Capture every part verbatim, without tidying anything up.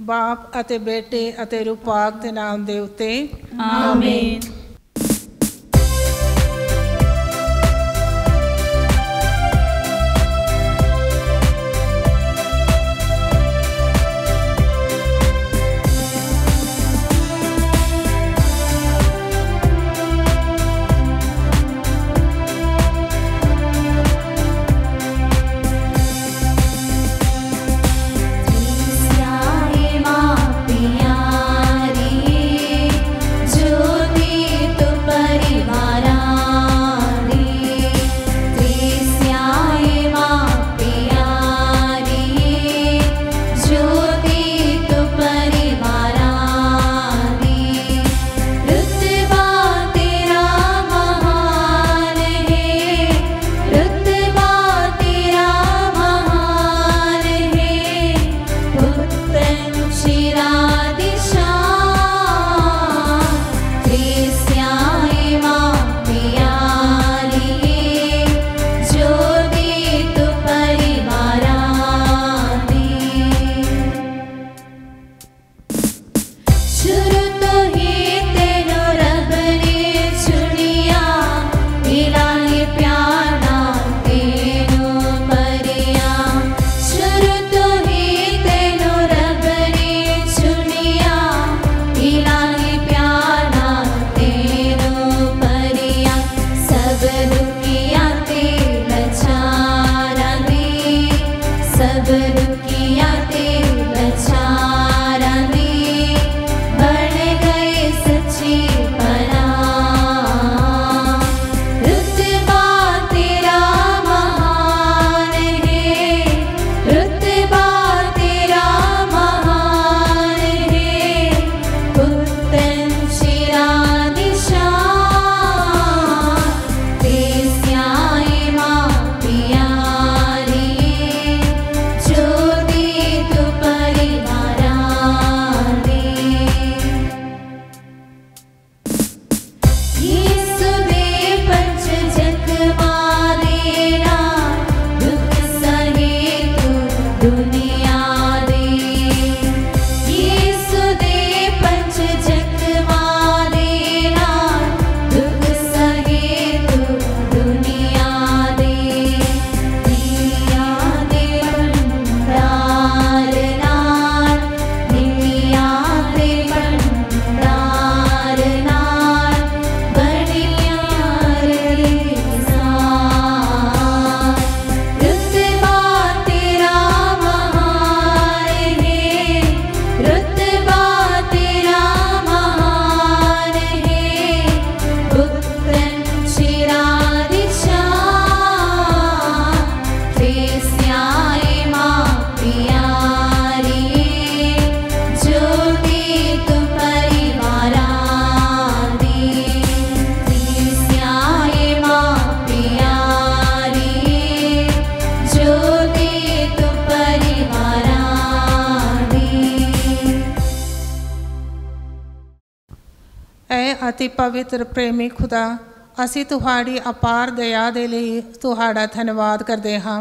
बाप अते बेटे अते रूपाक दे नाम दे उत्ते आमीन। अति पवित्र प्रेमी खुदा, ਅਸੀਂ ਤੁਹਾਡੀ ਅਪਾਰ ਦਇਆ ਦੇ ਲਈ ਤੁਹਾਡਾ ਧੰਨਵਾਦ ਕਰਦੇ ਹਾਂ।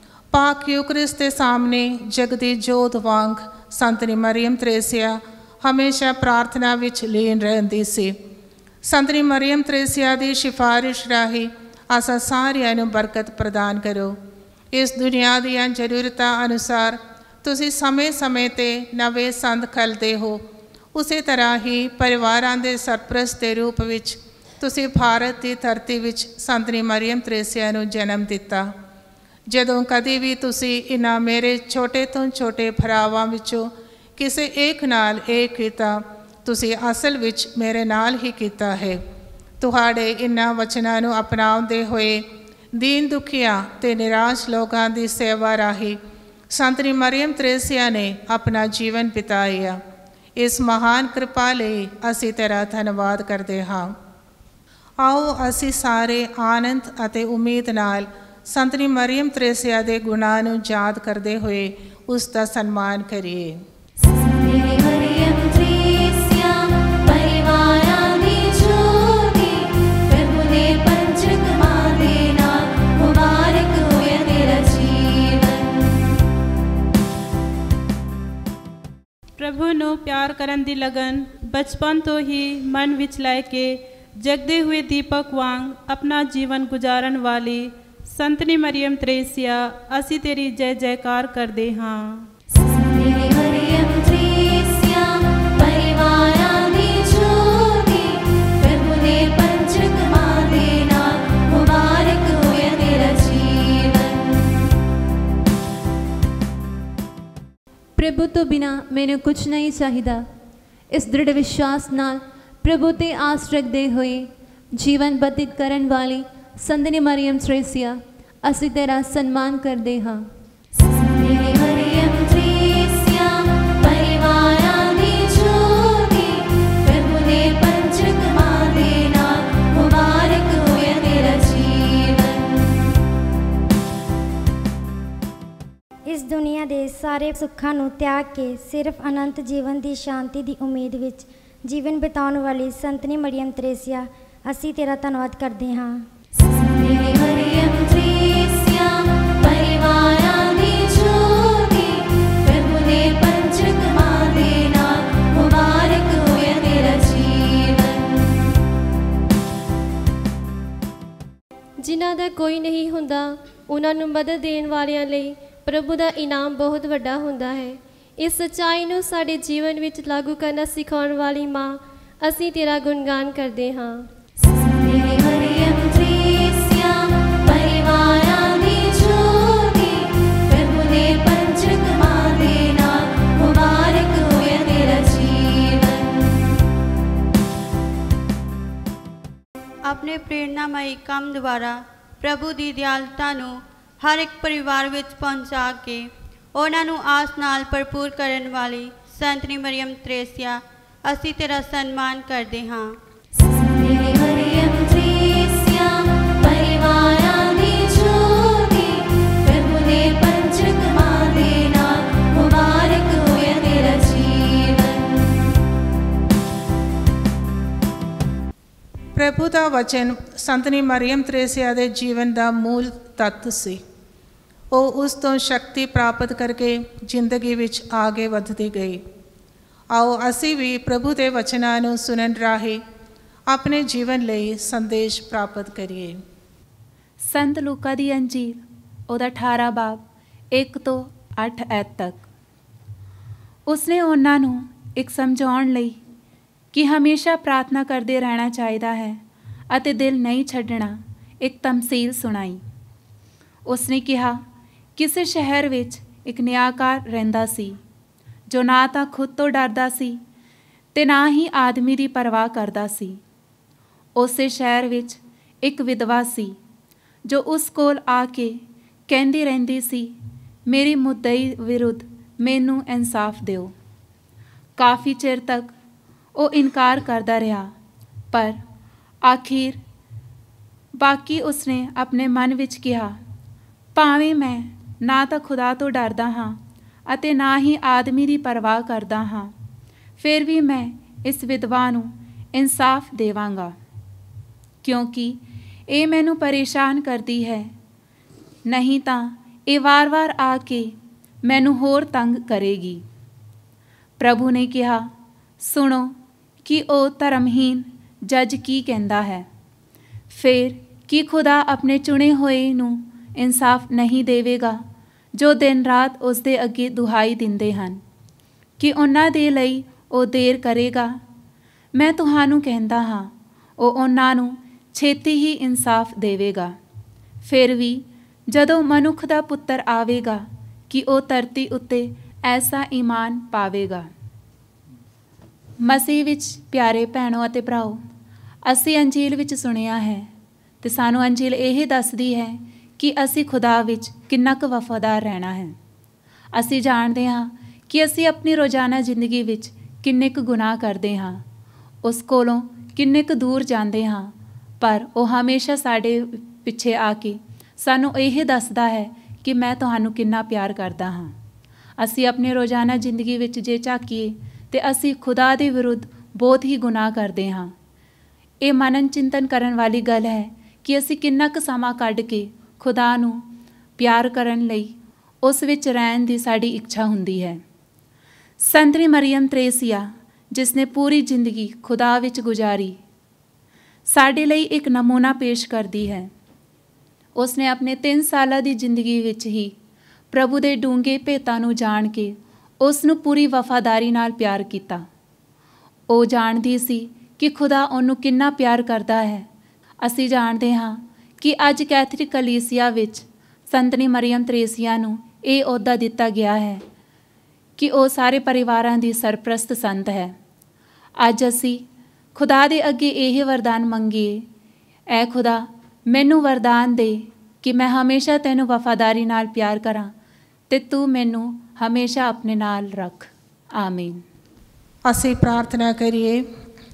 ਪਾਕ ਯੂਕਰਿਸਤ ਦੇ ਸਾਹਮਣੇ ਜਗਦੀ ਜੋਤ ਵਾਂਗ ਸੰਤਨੀ ਮਰੀਮ ਤਰੇਸੀਆ ਹਮੇਸ਼ਾ ਪ੍ਰਾਰਥਨਾ ਵਿੱਚ ਲੀਨ ਰਹਿੰਦੀ ਸੀ। ਸੰਤਨੀ ਮਰੀਮ ਤਰੇਸੀਆ ਦੀ ਸਿਫਾਰਿਸ਼ ਰਾਹੀਂ ਅਸਾਂ ਸਾਰਿਆਂ ਨੂੰ ਬਰਕਤ ਪ੍ਰਦਾਨ ਕਰੋ। ਇਸ ਦੁਨੀਆ ਦੀਆਂ ਜ਼ਰੂਰਤਾਂ ਅਨੁਸਾਰ ਤੁਸੀਂ ਸਮੇਂ-ਸਮੇਂ 'ਤੇ ਨਵੇਂ ਸੰਦ ਖਲਦੇ ਹੋ। ਉਸੇ ਤਰ੍ਹਾਂ ਹੀ ਪਰਿਵਾਰਾਂ ਦੇ ਸਰਪ੍ਰਸਤ ਦੇ ਰੂਪ ਵਿੱਚ ਤੁਸੀਂ ਭਾਰਤ ਦੀ ਧਰਤੀ ਵਿੱਚ ਸੰਤਨੀ ਮਰੀਮ ਤਰੇਸੀਆ ਨੂੰ ਜਨਮ ਦਿੱਤਾ। ਜਦੋਂ ਕਦੇ ਵੀ ਤੁਸੀਂ ਇਹਨਾਂ ਮੇਰੇ ਛੋਟੇ ਤੋਂ ਛੋਟੇ ਭਰਾਵਾਂ ਵਿੱਚੋਂ ਕਿਸੇ ਇੱਕ ਨਾਲ ਇਹ ਕੀਤਾ, ਤੁਸੀਂ ਅਸਲ ਵਿੱਚ ਮੇਰੇ ਨਾਲ ਹੀ ਕੀਤਾ ਹੈ। ਤੁਹਾਡੇ ਇਹਨਾਂ ਵਚਨਾਂ ਨੂੰ ਅਪਣਾਉਂਦੇ ਹੋਏ ਦੀਨ ਦੁਖੀਆਂ ਅਤੇ ਨਿਰਾਸ਼ ਲੋਕਾਂ ਦੀ ਸੇਵਾ ਰਾਹੀਂ ਸੰਤਨੀ ਮਰੀਮ ਤਰੇਸੀਆ ਨੇ ਆਪਣਾ ਜੀਵਨ ਬਿਤਾਇਆ। ਇਸ ਮਹਾਨ ਕਿਰਪਾ ਲਈ ਅਸੀਂ ਤੇਰਾ ਧੰਨਵਾਦ ਕਰਦੇ ਹਾਂ। ਆਓ ਅਸੀਂ ਸਾਰੇ ਆਨੰਦ ਅਤੇ ਉਮੀਦ ਨਾਲ ਸੰਤਨੀ ਮਰੀਮ ਤਰੇਸੀਆ ਦੇ ਗੁਣਾਂ ਨੂੰ ਯਾਦ ਕਰਦੇ ਹੋਏ ਉਸ ਦਾ ਸਨਮਾਨ ਕਰੀਏ। प्रभु ਨੂੰ ਪਿਆਰ ਕਰਨ ਦੀ ਲਗਨ ਬਚਪਨ ਤੋਂ ਹੀ ਮਨ ਵਿੱਚ ਲੈ ਕੇ ਜਗਦੇ ਹੋਏ ਦੀਪਕ ਵਾਂਗ ਆਪਣਾ ਜੀਵਨ ਗੁਜ਼ਾਰਨ ਵਾਲੀ ਸੰਤਨੀ ਮਰੀਮ ਤਰੇਸੀਆ, ਅਸੀਂ ਤੇਰੀ ਜੈ ਜੈਕਾਰ ਕਰਦੇ ਹਾਂ। प्रभु तो बिना मैंने कुछ नहीं चाहिदा। इस दृढ़ विश्वास नाल प्रभु ते आस रखते हुए जीवन बतीत करन वाली संतनी मरियम त्रेसिया, असी तेरा सन्मान करते हाँ। इस दुनिया के सारे सुखों को त्याग के सिर्फ अनंत जीवन की शांति की उम्मीद विच जीवन बिताने वाली संतनी मरियम त्रेसिया, असी तेरा धन्यवाद करते हाँ। जिन्हां दा कोई नहीं हुंदा, उन्हां नूं मदद देण वालियां लई प्रभु का इनाम बहुत वड्डा हुंदा है। इस सच्चाई नूं साडे जीवन विच लागू करना सिखाउण वाली माँ, असीं तेरा गुणगान करते हाँ। अपने प्रेरणामयी काम द्वारा प्रभु की दयालुता नूं हर एक परिवार विच पहुँचा के उन्हां नूं आस नाल भरपूर करन वाली संतनी मरियम त्रेसिया, असी तेरा सन्मान करते हाँ। प्रभु का वचन संतनी मरियम त्रेसिया के जीवन का मूल तत्व सी। ਉਹ ਉਸ ਤੋਂ ਸ਼ਕਤੀ ਪ੍ਰਾਪਤ ਕਰਕੇ ਜ਼ਿੰਦਗੀ ਵਿੱਚ ਆਗੇ ਵਧਦੀ ਗਈ। ਆਓ ਅਸੀਂ ਵੀ ਪ੍ਰਭੂ ਦੇ ਵਚਨਾਂ ਨੂੰ ਸੁਣਨ ਰਾਹੀਂ ਆਪਣੇ ਜੀਵਨ ਲਈ ਸੰਦੇਸ਼ ਪ੍ਰਾਪਤ ਕਰੀਏ। ਸੰਤ ਲੂਕਾ ਦੀ ਅੰਜੀਲ ਉਹਦਾ ਅਠਾਰਾਂ ਬਾਬ ਇੱਕ ਤੋਂ ਅੱਠ ਐਤ ਤੱਕ। ਉਸਨੇ ਉਹਨਾਂ ਨੂੰ ਇੱਕ ਸਮਝਾਉਣ ਲਈ ਕਿ ਹਮੇਸ਼ਾ ਪ੍ਰਾਰਥਨਾ ਕਰਦੇ ਰਹਿਣਾ ਚਾਹੀਦਾ ਹੈ ਅਤੇ ਦਿਲ ਨਹੀਂ ਛੱਡਣਾ, ਇੱਕ ਤਮਸੀਲ ਸੁਣਾਈ। ਉਸਨੇ ਕਿਹਾ, ਕਿਸੇ ਸ਼ਹਿਰ ਵਿੱਚ ਇੱਕ ਨਿਆਂਕਾਰ ਰਹਿੰਦਾ ਸੀ ਜੋ ਨਾ ਤਾਂ ਖੁਦ ਤੋਂ ਡਰਦਾ ਸੀ ਤੇ ਨਾ ਹੀ ਆਦਮੀ ਦੀ ਪਰਵਾਹ ਕਰਦਾ ਸੀ। ਉਸੇ ਸ਼ਹਿਰ ਵਿੱਚ ਇੱਕ ਵਿਧਵਾ ਸੀ ਜੋ ਉਸ ਕੋਲ ਆ ਕੇ ਕਹਿੰਦੀ ਰਹਿੰਦੀ ਸੀ, ਮੇਰੀ ਮੁੱਦਈ ਵਿਰੁੱਧ ਮੈਨੂੰ ਇਨਸਾਫ ਦਿਓ। ਕਾਫੀ ਚਿਰ ਤੱਕ ਉਹ ਇਨਕਾਰ ਕਰਦਾ ਰਿਹਾ, ਪਰ ਆਖਿਰ ਬਾਕੀ ਉਸਨੇ ਆਪਣੇ ਮਨ ਵਿੱਚ ਕਿਹਾ, ਭਾਵੇਂ ਮੈਂ ਨਾ ਤਾਂ ਖੁਦਾ ਤੋਂ ਡਰਦਾ ਹਾਂ ਅਤੇ ਨਾ ਹੀ ਆਦਮੀ ਦੀ ਪਰਵਾਹ ਕਰਦਾ ਹਾਂ, ਫਿਰ ਵੀ ਮੈਂ ਇਸ ਵਿਧਵਾ ਨੂੰ ਇਨਸਾਫ ਦੇਵਾਂਗਾ, ਕਿਉਂਕਿ ਇਹ ਮੈਨੂੰ ਪਰੇਸ਼ਾਨ ਕਰਦੀ ਹੈ। ਨਹੀਂ ਤਾਂ ਇਹ ਵਾਰ-ਵਾਰ ਆ ਕੇ ਮੈਨੂੰ ਹੋਰ ਤੰਗ ਕਰੇਗੀ। ਪ੍ਰਭੂ ਨੇ ਕਿਹਾ, ਸੁਣੋ ਕਿ ਉਹ ਧਰਮਹੀਨ ਜੱਜ ਕੀ ਕਹਿੰਦਾ ਹੈ। ਫਿਰ ਕੀ ਖੁਦਾ ਆਪਣੇ ਚੁਣੇ ਹੋਏ ਨੂੰ ਇਨਸਾਫ ਨਹੀਂ ਦੇਵੇਗਾ ਜੋ ਦਿਨ ਰਾਤ ਉਸ ਦੇ ਅੱਗੇ ਦੁਹਾਈ ਦਿੰਦੇ ਹਨ ਕਿ ਉਹਨਾਂ ਦੇ ਲਈ ਉਹ ਦੇਰ ਕਰੇਗਾ? ਮੈਂ ਤੁਹਾਨੂੰ ਕਹਿੰਦਾ ਹਾਂ, ਉਹ ਉਹਨਾਂ ਨੂੰ ਛੇਤੀ ਹੀ ਇਨਸਾਫ ਦੇਵੇਗਾ। ਫਿਰ ਵੀ ਜਦੋਂ ਮਨੁੱਖ ਦਾ ਪੁੱਤਰ ਆਵੇਗਾ ਕਿ ਉਹ ਧਰਤੀ ਉੱਤੇ ਐਸਾ ਈਮਾਨ ਪਾਵੇਗਾ। ਮਸੀਹ ਵਿੱਚ ਪਿਆਰੇ ਭੈਣੋ ਅਤੇ ਭਰਾਓ, ਅਸੀਂ ਅੰਜੀਲ ਵਿੱਚ ਸੁਣਿਆ ਹੈ ਅਤੇ ਸਾਨੂੰ ਅੰਜੀਲ ਇਹ ਦੱਸਦੀ ਹੈ ਕਿ ਅਸੀਂ ਖੁਦਾ ਵਿੱਚ ਕਿੰਨਾ ਕੁ ਵਫਾਦਾਰ ਰਹਿਣਾ ਹੈ। ਅਸੀਂ ਜਾਣਦੇ ਹਾਂ ਕਿ ਅਸੀਂ ਆਪਣੀ ਰੋਜ਼ਾਨਾ ਜ਼ਿੰਦਗੀ ਵਿੱਚ ਕਿੰਨੇ ਕੁ ਗੁਨਾਹ ਕਰਦੇ ਹਾਂ, ਉਸ ਕੋਲੋਂ ਕਿੰਨੇ ਕੁ ਦੂਰ ਜਾਂਦੇ ਹਾਂ, ਪਰ ਉਹ ਹਮੇਸ਼ਾ ਸਾਡੇ ਪਿੱਛੇ ਆ ਕੇ ਸਾਨੂੰ ਇਹ ਦੱਸਦਾ ਹੈ ਕਿ ਮੈਂ ਤੁਹਾਨੂੰ ਕਿੰਨਾ ਪਿਆਰ ਕਰਦਾ ਹਾਂ। ਅਸੀਂ ਆਪਣੇ ਰੋਜ਼ਾਨਾ ਜ਼ਿੰਦਗੀ ਵਿੱਚ ਜੇ ਝਾਕੀਏ ਤੇ ਅਸੀਂ ਖੁਦਾ ਦੇ ਵਿਰੁੱਧ ਬਹੁਤ ਹੀ ਗੁਨਾਹ ਕਰਦੇ ਹਾਂ। ਇਹ ਮਨਨ ਚਿੰਤਨ ਕਰਨ ਵਾਲੀ ਗੱਲ ਹੈ ਕਿ ਅਸੀਂ ਕਿੰਨਾ ਕੁ ਸਮਾਂ ਕੱਢ ਕੇ ਖੁਦਾ ਨੂੰ ਪਿਆਰ ਕਰਨ ਲਈ ਉਸ ਵਿੱਚ ਰਹਿਣ ਦੀ ਸਾਡੀ ਇੱਛਾ ਹੁੰਦੀ ਹੈ। ਸੰਤਨੀ ਮਰੀਅਮ ਤਰੇਸੀਆ, ਜਿਸ ਨੇ ਪੂਰੀ ਜ਼ਿੰਦਗੀ ਖੁਦਾ ਵਿੱਚ ਗੁਜ਼ਾਰੀ, ਸਾਡੇ ਲਈ ਇੱਕ ਨਮੂਨਾ ਪੇਸ਼ ਕਰਦੀ ਹੈ। ਉਸ ਨੇ ਆਪਣੇ ਤਿੰਨ ਸਾਲਾਂ ਦੀ ਜ਼ਿੰਦਗੀ ਵਿੱਚ ਹੀ ਪ੍ਰਭੂ ਦੇ ਡੂੰਘੇ ਭੇਤਾਂ ਨੂੰ ਜਾਣ ਕੇ ਉਸ ਨੂੰ ਪੂਰੀ ਵਫਾਦਾਰੀ ਨਾਲ ਪਿਆਰ ਕੀਤਾ। ਉਹ ਜਾਣਦੀ ਸੀ ਕਿ ਖੁਦਾ ਉਹਨੂੰ ਕਿੰਨਾ ਪਿਆਰ ਕਰਦਾ ਹੈ। ਅਸੀਂ ਜਾਣਦੇ ਹਾਂ ਕਿ ਅੱਜ ਕੈਥੋਲਿਕ ਕਲੀਸਿਆ ਵਿੱਚ ਸੰਤਨੀ ਮਰੀਅਮ ਤਰੇਸੀਆ ਨੂੰ ਇਹ ਅਹੁਦਾ ਦਿੱਤਾ ਗਿਆ ਹੈ ਕਿ ਉਹ ਸਾਰੇ ਪਰਿਵਾਰਾਂ ਦੀ ਸਰਪ੍ਰਸਤ ਸੰਤ ਹੈ। ਅੱਜ ਅਸੀਂ ਖੁਦਾ ਦੇ ਅੱਗੇ ਇਹ ਵਰਦਾਨ ਮੰਗੀਏ, ਐ ਖੁਦਾ ਮੈਨੂੰ ਵਰਦਾਨ ਦੇ ਕਿ ਮੈਂ ਹਮੇਸ਼ਾ ਤੈਨੂੰ ਵਫਾਦਾਰੀ ਨਾਲ ਪਿਆਰ ਕਰਾਂ ਤੇ ਤੂੰ ਮੈਨੂੰ ਹਮੇਸ਼ਾ ਆਪਣੇ ਨਾਲ ਰੱਖ। ਆਮੀਨ। ਅਸੀਂ ਪ੍ਰਾਰਥਨਾ ਕਰੀਏ।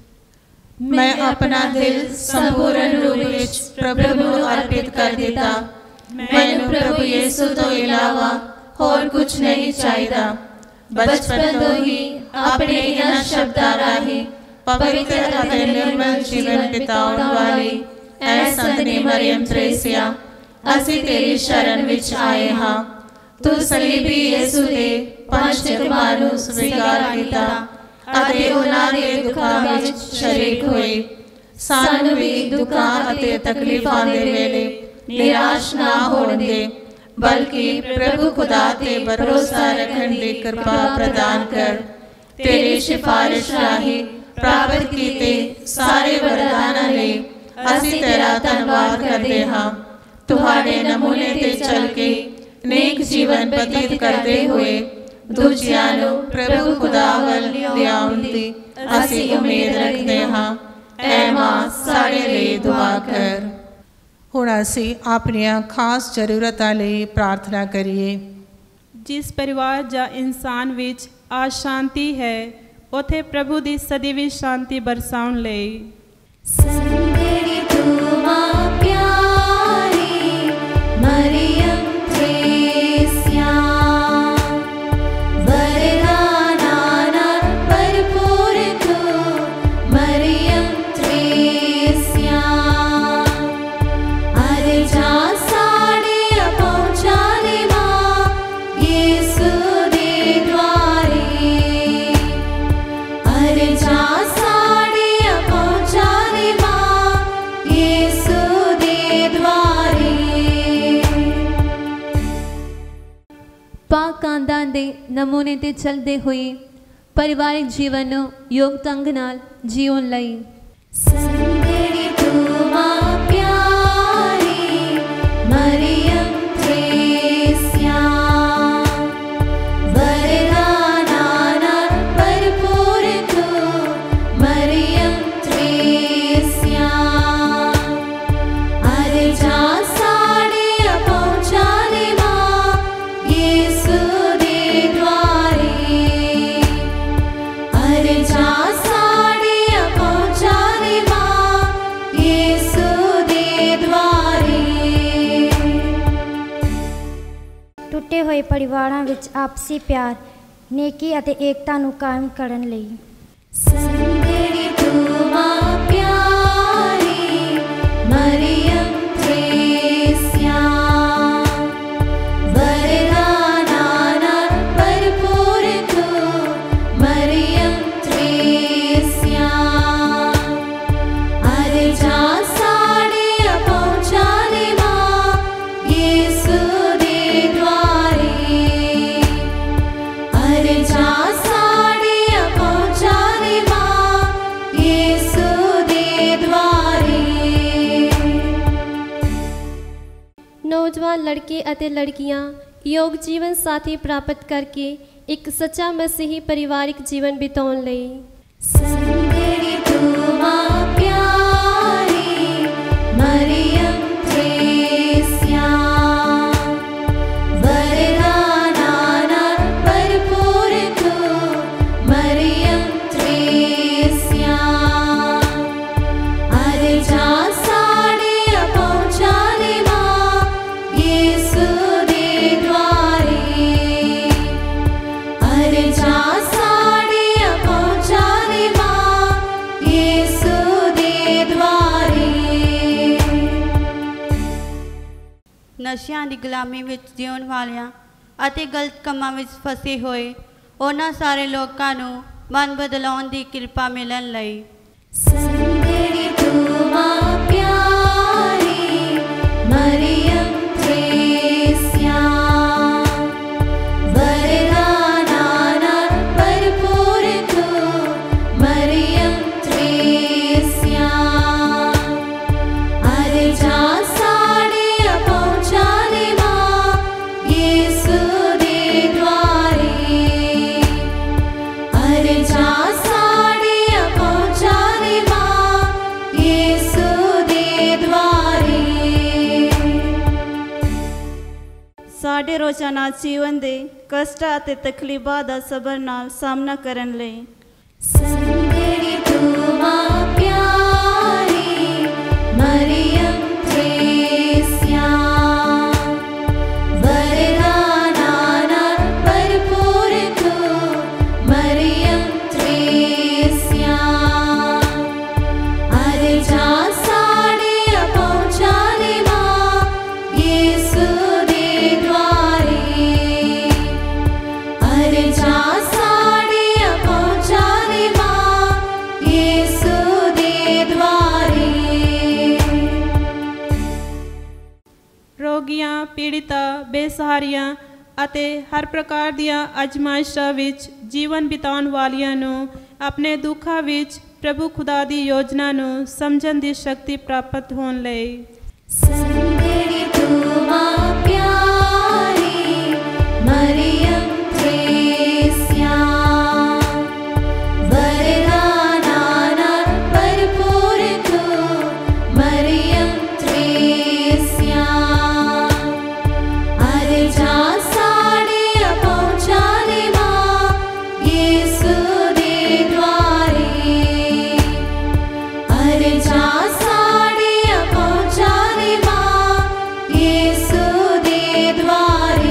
ਮੈਂ ਆਪਣਾ ਦਿਲ ਸੰਪੂਰਨ ਰੂਪ ਵਿੱਚ ਪ੍ਰਭੂ ਨੂੰ ਅਰਪਿਤ ਕਰ ਦਿੱਤਾ। ਮੈਨੂੰ ਪ੍ਰਭੂ ਯਿਸੂ ਤੋਂ ਇਲਾਵਾ ਹੋਰ ਕੁਝ ਨਹੀਂ ਚਾਹੀਦਾ। ਬਚਪਨ ਤੋਂ ਹੀ ਆਪਣੇ ਇਹਨਾਂ ਸ਼ਬਦਾਂ ਰਾਹੀਂ ਪਵਿੱਤਰ ਅਤੇ ਨਿਰਮਲ ਜੀਵਨ ਬਿਤਾਉਣ ਵਾਲੀ ਐ ਸੰਤਨੀ ਮਰੀਅਮ ਤਰੇਸੀਆ, ਅਸੀਂ ਤੇਰੀ ਸ਼ਰਨ ਵਿੱਚ ਆਏ ਹਾਂ। ਤੂੰ ਸਲੀਬੀ ਯਿਸੂ ਦੇ ਪੰਜ ਹੁਕਮਾਂ ਨੂੰ ਸਵੀਕਾਰ ਕੀਤਾ ਅਤੇ ਉਹਨਾਂ ਦੇ ਦੁੱਖਾਂ ਵਿੱਚ ਸ਼ਰੀਕ ਹੋਏ। ਸਾਨੂੰ ਵੀ ਦੁੱਖਾਂ ਅਤੇ ਤਕਲੀਫਾਂ ਦੇ ਵੇਲੇ ਨਿਰਾਸ਼ ਨਾ ਹੋਣ ਦੇ, ਬਲਕਿ ਪ੍ਰਭੂ ਖੁਦਾ ਤੇ ਭਰੋਸਾ ਰੱਖਣ ਦੀ ਕਿਰਪਾ ਪ੍ਰਦਾਨ ਕਰ। ਤੇਰੀ ਸਿਫਾਰਿਸ਼ ਰਾਹੀਂ ਪ੍ਰਾਪਤ ਕੀਤੇ ਸਾਰੇ ਵਰਦਾਨਾਂ ਲਈ ਅਸੀਂ ਤੇਰਾ ਧੰਨਵਾਦ ਕਰਦੇ ਹਾਂ। ਤੁਹਾਡੇ ਨਮੂਨੇ ਤੇ ਚੱਲ ਕੇ ਨੇਕ ਜੀਵਨ ਬਤੀਤ ਕਰਦੇ ਹੋਏ ਦੂਜਿਆਂ ਨੂੰ ਪ੍ਰਭੂ ਖੁਦਾ ਵੱਲ ਲਿਆਉਣ ਦੀ ਅਸੀਂ ਉਮੀਦ ਰੱਖਦੇ ਹਾਂ। ਐ ਮਾਂ ਸਾਡੇ ਲਈ ਦੁਆ ਕਰ। ਹੁਣ ਅਸੀਂ ਆਪਣੀਆਂ ਖਾਸ ਜ਼ਰੂਰਤਾਂ ਲਈ ਪ੍ਰਾਰਥਨਾ ਕਰੀਏ। ਜਿਸ ਪਰਿਵਾਰ ਜਾਂ ਇਨਸਾਨ ਵਿੱਚ ਅਸ਼ਾਂਤੀ ਹੈ, ਉੱਥੇ ਪ੍ਰਭੂ ਦੀ ਸਦੀਵੀ ਸ਼ਾਂਤੀ ਬਰਸਾਉਣ ਲਈ। ਸੰਤਨੀ ਤੂੰ ਮਾਂ ਪਿਆਰੀ ਮਰੀਅਮ ਤਰੇਸੀਆ, ਵਰਦਾਨਾਂ ਨਾਲ ਭਰਪੂਰ ਤੂੰ ਮਰੀਅਮ ਤਰੇਸੀਆ, ਅਰਜ਼ਾਂ ਸਾਡੀਆਂ ਪਹੁੰਚਾ ਦੇ ਮਾਂ ਯਿਸੂ ਦੇ ਦੁਆਰੇ, ਅਰਜ਼ਾਂ ਸਾਡੀਆਂ ਪਹੁੰਚਾ ਦੇ ਮਾਂ ਯਿਸੂ ਦੇ ਦੁਆਰੇ। ਪਾਕ ਕਾਂਦਾਂ ਦੇ ਨਮੂਨੇ ਤੇ ਚੱਲਦੇ ਹੋਏ ਪਰਿਵਾਰਿਕ ਜੀਵਨ ਨੂੰ ਯੋਗ ਢੰਗ ਨਾਲ ਜੀਉਣ ਲਈ। ਸੰਤਨੀ ਤੂੰ ਮਾਂ ਪਿਆਰੀ ਮਰੀਅਮ ਤਰੇਸੀਆ, ਵਰਦਾਨਾਂ ਨਾਲ ਭਰਪੂਰ ਤੂੰ ਮਰੀਅਮ ਤਰੇਸੀਆ, ਅਰਜ਼ਾਂ ਸਾਡੀਆਂ ਪਹੁੰਚਾ ਦੇ ਮਾਂ ਯਿਸੂ ਦੇ ਦੁਆਰੇ, ਅਰਜ਼ਾਂ ਸਾਡੀਆਂ ਪਹੁੰਚਾ ਦੇ ਮਾਂ ਯਿਸੂ ਦੇ ਦੁਆਰੇ। ਟੁੱਟੇ ਹੋਏ ਪਰਿਵਾਰਾਂ ਵਿੱਚ ਆਪਸੀ ਪਿਆਰ, ਨੇਕੀ ਅਤੇ ਏਕਤਾ ਨੂੰ ਕਾਇਮ ਕਰਨ ਲਈ। ਸੰਤਨੀ ਤੂੰ ਮਾਂ ਪਿਆਰੀ ਮਰੀਅਮ ਤਰੇਸੀਆ, ਵਰਦਾਨਾਂ ਨਾਲ ਭਰਪੂਰ ਤੂੰ ਮਰੀਅਮ ਤਰੇਸੀਆ, ਅਰਜ਼ਾਂ ਸਾਡੀਆਂ ਪਹੁੰਚਾ ਦੇ ਮਾਂ ਯਿਸੂ ਦੇ ਦੁਆਰੇ, ਅਰਜ਼ਾਂ ਸਾਡੀਆਂ ਪਹੁੰਚਾ ਦੇ ਮਾਂ ਯਿਸੂ ਦੇ ਦੁਆਰੇ। ਨੌਜਵਾਨ ਲੜਕੇ ਅਤੇ ਲੜਕੀਆਂ ਯੋਗ ਜੀਵਨ ਸਾਥੀ ਪ੍ਰਾਪਤ ਕਰਕੇ ਇੱਕ ਸੱਚਾ ਮਸੀਹੀ ਪਰਿਵਾਰਿਕ ਜੀਵਨ ਬਿਤਾਉਣ ਲਈ। ਸੰਤਨੀ ਤੂੰ ਮਾਂ ਪਿਆਰੀ ਮਰੀਅਮ ਤਰੇਸੀਆ, ਵਰਦਾਨਾਂ ਨਾਲ ਭਰਪੂਰ ਤੂੰ ਮਰੀਅਮ ਤਰੇਸੀਆ, ਅਰਜ਼ਾਂ ਸਾਡੀਆਂ ਪਹੁੰਚਾ ਦੇ ਮਾਂ ਯਿਸੂ ਦੇ ਦੁਆਰੇ, ਅਰਜ਼ਾਂ ਸਾਡੀਆਂ ਪਹੁੰਚਾ ਦੇ ਮਾਂ ਯਿਸੂ ਦੇ ਦੁਆਰੇ। ਨਸ਼ਿਆਂ ਦੀ ਗੁਲਾਮੀ ਵਿੱਚ ਜਿਉਣ ਵਾਲਿਆਂ ਅਤੇ ਗਲਤ ਕੰਮਾਂ ਵਿੱਚ ਫਸੇ ਹੋਏ ਉਹਨਾਂ ਸਾਰੇ ਲੋਕਾਂ ਨੂੰ ਮਨ ਬਦਲਾਉਣ ਦੀ ਕਿਰਪਾ ਮਿਲਣ ਲਈ। संदेरी तुमा प्यारी मरियम त्रेस्या वरदाना भरपूर तू मरियम त्रेस्या अर्जा साड़े पहुँचा दे माँ यीशु दे द्वारे अर्जा ਸਾਡੇ ਰੋਜ਼ਾਨਾ ਜੀਵਨ ਦੇ ਕਸ਼ਟਾਂ ਅਤੇ ਤਕਲੀਫਾਂ ਦਾ ਸਬਰ ਨਾਲ ਸਾਹਮਣਾ ਕਰਨ ਲਈ। ਸੰਦੇਰੀ ਤੁਮਾ ਪਿਆਰੀ ਮਰੀਮ ਤ੍ਰੇਸਿਆ ਵਰਦਾਨਾ ਨਾਲ ਭਰਪੂਰ ਤੂੰ ਮਰੀਮ ਤ੍ਰੇਸਿਆ अर्जा साड़े पहुँचा दे माँ यीशु दे द्वारे अर्जा साड़े पहुँचा दे माँ यीशु दे द्वारे। ਰੋਗੀਆਂ, ਪੀੜਿਤਾਂ, ਬੇਸਹਾਰਿਆਂ ਅਤੇ ਹਰ ਪ੍ਰਕਾਰ ਦੀਆਂ ਅਜ਼ਮਾਇਸ਼ਾਂ ਵਿੱਚ ਜੀਵਨ ਬਿਤਾਉਣ ਵਾਲਿਆਂ ਨੂੰ ਆਪਣੇ ਦੁੱਖਾਂ ਵਿੱਚ ਪ੍ਰਭੂ ਖੁਦਾ ਦੀ ਯੋਜਨਾ ਨੂੰ ਸਮਝਣ ਦੀ ਸ਼ਕਤੀ ਪ੍ਰਾਪਤ ਹੋਣ ਲਈ। ਸੰਦੇਰੀ ਤੁਮਾ ਪਿਆਰੀ ਮਰੀਮ ਤ੍ਰੇਸਿਆ ਵਰਦਾਨਾ ਨਾਲ ਭਰਪੂਰ ਤੂੰ ਮਰੀਮ ਤ੍ਰੇਸਿਆ अर्जा साड़े पहुँचा दे माँ यीशु दे द्वारे अर्जा साड़े पहुँचा दे माँ यीशु दे द्वारे।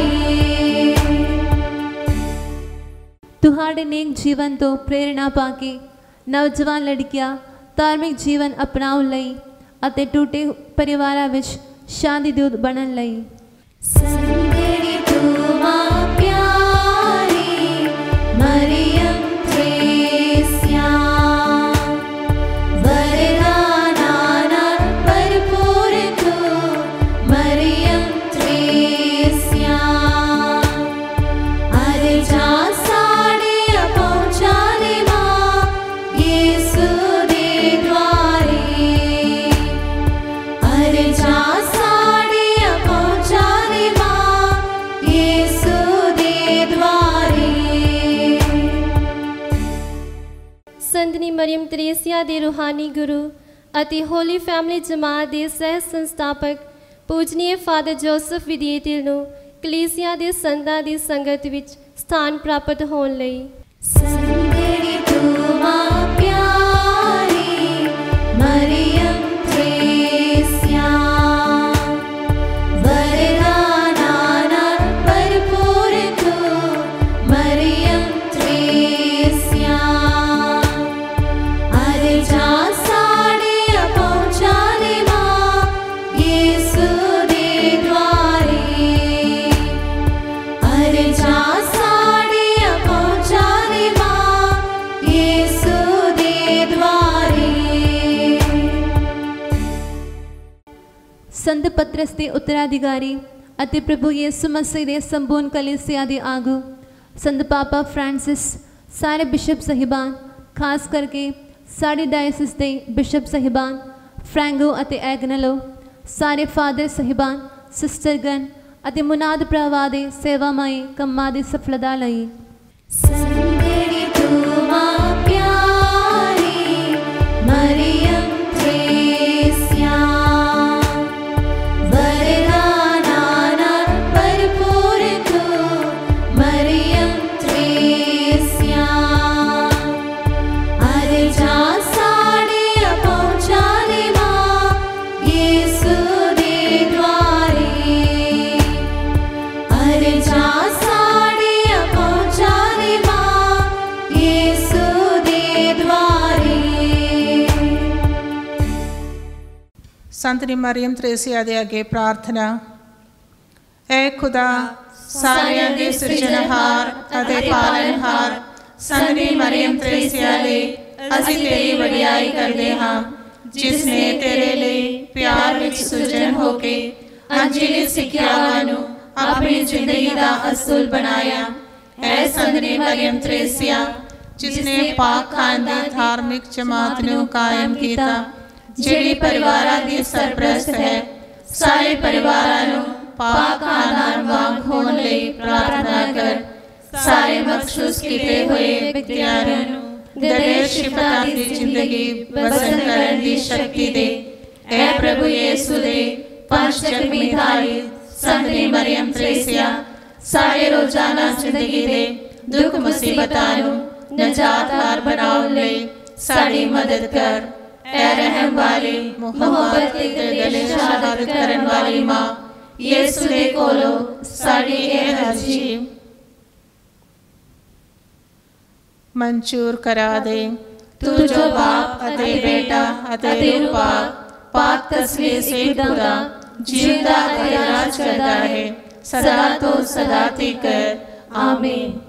ਤੁਹਾਡੇ ਨੇਕ ਜੀਵਨ ਤੋਂ ਪ੍ਰੇਰਣਾ ਪਾ ਕੇ ਨੌਜਵਾਨ ਲੜਕੀਆਂ ਧਾਰਮਿਕ ਜੀਵਨ ਅਪਣਾਉਣ ਲਈ ਅਤੇ ਟੁੱਟੇ ਪਰਿਵਾਰਾਂ ਵਿੱਚ ਸ਼ਾਂਤੀ ਦੂਤ ਬਣਨ ਲਈ। संदेरी तुमा प्यारी मरियम त्रेसिया वरदाना नाल भरपूर तू मरियम त्रेसिया अर्जा साड़े पहुँचा दे माँ यीशु दे द्वारे अर्जा ਸੰਤਨੀ ਮਰੀਮ ਤਰੇਸਿਆ ਦੇ ਰੂਹਾਨੀ ਗੁਰੂ ਅਤੇ ਹੋਲੀ ਫੈਮਿਲੀ ਜਮਾਤ ਦੇ ਸਹਿ ਸੰਸਥਾਪਕ ਪੂਜਨੀਏ ਫਾਦਰ ਜੋਸਫ ਵਿਦਿਏਤਿਲ ਨੂੰ ਕਲੀਸਿਆ ਦੇ ਸੰਤਾਂ ਦੀ ਸੰਗਤ ਵਿੱਚ ਸਥਾਨ ਪ੍ਰਾਪਤ ਹੋਣ ਲਈ। ਸੰਦੇਰੀ ਤੁਮਾ ਪਿਆਰੀ ਮਰੀਮ ਤ੍ਰੇਸਿਆ ਵਰਦਾਨਾ ਨਾਲ ਭਰਪੂਰ ਤੂੰ ਮਰੀਮ ਤ੍ਰੇਸਿਆ अर्जा साड़े पहुँचा दे माँ यीशु दे द्वारे अर्जा साड़े पहुँचा दे माँ यीशु दे द्वारे। संत पतरस ਦੇ ਉੱਤਰਾਧਿਕਾਰੀ ਅਤੇ ਪ੍ਰਭੂ ਯਿਸੂ ਮਸੀਹ ਦੇ ਸੰਪੂਰਨ ਕਲੀਸਿਆ ਦੇ ਆਗੂ ਸੰਤ ਪਾਪਾ ਫ੍ਰਾਂਸਿਸ ਸਾਰੇ ਬਿਸ਼ਪ ਸਾਹਿਬਾਨ ਖਾਸ ਕਰਕੇ साढ़े डायसिस के बिशप साहिबान फ्रैंगो अते एगनलो सारे फादर साहिबान सिस्टरगण अते मुनाद प्रवाह दे सेवामय कम्मां दी सफलता लई। संदेरी तुमा प्यारी मरियम त्रेसिया वरदाना नाल भरपूर तू मरियम त्रेसिया अर्जा साड़े पहुँचा दे माँ यीशु दे द्वारे अर्जा साड़े पहुँचा दे माँ यीशु दे द्वारे। ਸੰਤਨੀ ਮਰੀਮ ਤਰੇਸਿਆ ਦੇ ਅੱਗੇ ਪ੍ਰਾਰਥਨਾ। ਐ ਖੁਦਾ, ਸਾਰਿਆਂ ਦੇ ਸਿਰਜਣਹਾਰ ਅਤੇ ਪਾਲਣਹਾਰ ਸੰਤਨੀ ਮਰੀਮ ਤ੍ਰੇਸੀਆ ਲਈ ਅਸੀਂ ਤੇਰੀ ਵਡਿਆਈ ਕਰਦੇ ਹਾਂ, ਜਿਸ ਨੇ ਤੇਰੇ ਲਈ ਪਿਆਰ ਵਿੱਚ ਸੁਜਨ ਹੋ ਕੇ ਅੰਜਿਲੀ ਸਿੱਖਿਆਵਾਂ ਨੂੰ ਆਪਣੀ ਜ਼ਿੰਦਗੀ ਦਾ ਅਸੂਲ ਬਣਾਇਆ। ਐ ਸੰਤਨੀ ਮਰੀਮ ਤ੍ਰੇਸੀਆ, ਜਿਸ ਨੇ ਪਾਕ ਖਾਨ ਦੀ ਧਾਰਮਿਕ ਜਮਾਤ ਨੂੰ ਕਾਇਮ ਕੀਤਾ, ਜਿਹੜੀ ਪਰਿਵਾਰਾਂ ਦੀ ਸਰਪ੍ਰਸਤ ਹੈ, ਸਾਰੇ ਪਰਿਵਾਰਾਂ ਨੂੰ ਪਾਕ ਖਾਨਦਾਨ ਵਾਂਗ ਹੋਣ ਲਈ ਪ੍ਰਾਰਥਨਾ ਕਰ। ਸਾਰੇ ਮਖਸ਼ੂਸ ਕੀਤੇ ਹੋਏ ਵਿਅਕਤੀਆਂ ਨੂੰ ਦਰੇਰ ਸ਼ਿਫਤਾਂ ਦੀ ਜ਼ਿੰਦਗੀ ਬਸਰ ਕਰਨ ਦੀ ਸ਼ਕਤੀ ਦੇ। ਐ ਪ੍ਰਭੂ ਯੇਸੂ ਦੇ ਪੰਜ ਜ਼ਖਮੀ ਧਾਰੀ ਸੰਤਨੀ ਮਰੀਮ ਤ੍ਰੇਸੀਆ, ਸਾਡੇ ਰੋਜ਼ਾਨਾ ਜ਼ਿੰਦਗੀ ਦੇ ਦੁੱਖ ਮੁਸੀਬਤਾਂ ਨੂੰ ਨਜਾਤਦਾਰ ਬਣਾਉਣ ਲਈ ਸਾਡੀ ਮਦਦ ਕਰ। ਐ ਰਹਿਮ ਵਾਲੀ ਮੁਹੱਬਤ ਤੇ ਦਿਲ ਸ਼ਹਾਦਤ ਕਰਨ ਵਾਲੀ ਮਾਂ, ਯੇਸੂ ਦੇ ਕੋਲੋਂ ਸਾਡੀ ਇਹ ਅਰਜ਼ੀ ਮਨਜ਼ੂਰ ਕਰਾ ਦੇ। ਤੂੰ ਜੋ ਬਾਪ ਅਤੇ ਬੇਟਾ ਅਤੇ ਰੂਹ ਪਾਕ ਪਾਕ ਤਸਲੀਸ ਸੇ ਖੁਦਾ ਜਿੰਦਾ ਅਤੇ ਰਾਜ ਕਰਦਾ ਹੈ, ਸਦਾ ਤੋਂ ਸਦਾ ਤੀਕਰ। ਆਮੀਨ।